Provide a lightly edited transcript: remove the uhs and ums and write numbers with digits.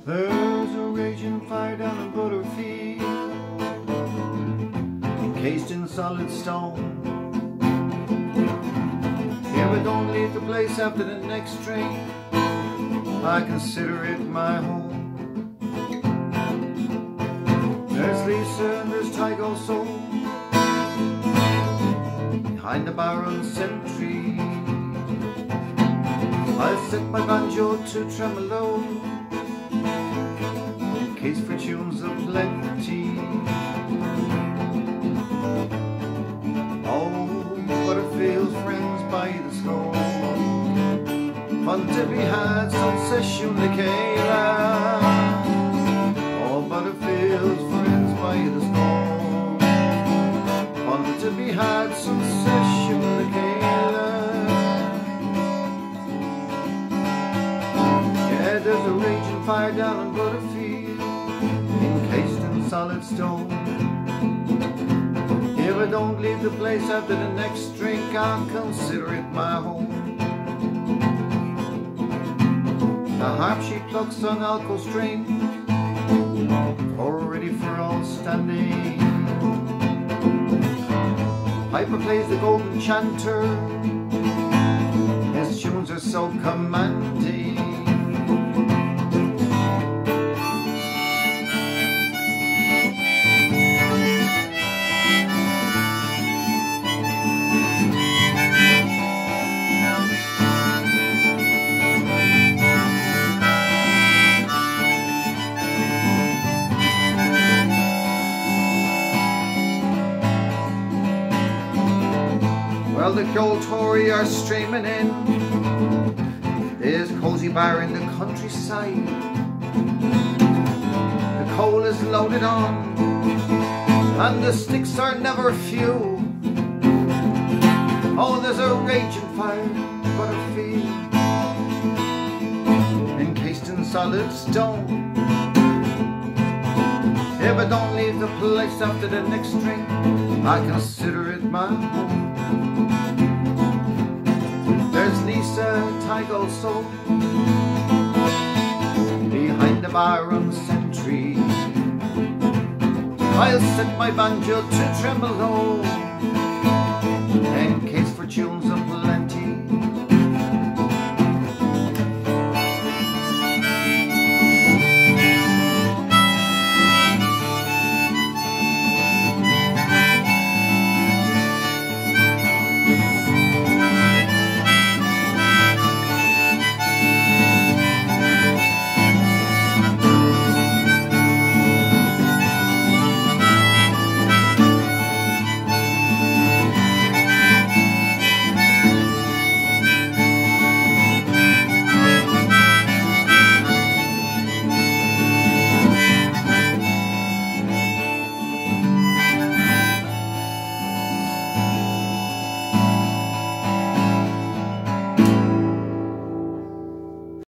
There's a raging fire down in Butterfield, encased in solid stone. If I don't leave the place after the next train, I consider it my home. There's Lisa and there's Tyke also, behind the bar on Sentry. I'll set my banjo to tremolo, in case for tunes of plenty. Oh, Butterfield friends by the score, fun to be had, Succession the Kayla. Oh, Butterfield's friends by the score, fun to be had, Succession the Kayla. Yeah, there's a raging fire down in Butterfield, encased in solid stone. If I don't leave the place after the next drink, I'll consider it my home. The harp she plucks on alco string, all ready for all standing. Piper plays the golden chanter, his tunes are so commanding. Well, the old Tory are streaming in his cozy bar in the countryside. The coal is loaded on and the sticks are never few. Oh, there's a raging fire, Butterfield, encased in solid stone. If I don't leave the place after the next drink, I consider it my home. There's Lisa, Tyke also, behind the bar on Sentry. I'll set my banjo to tremolo, in case for tunes of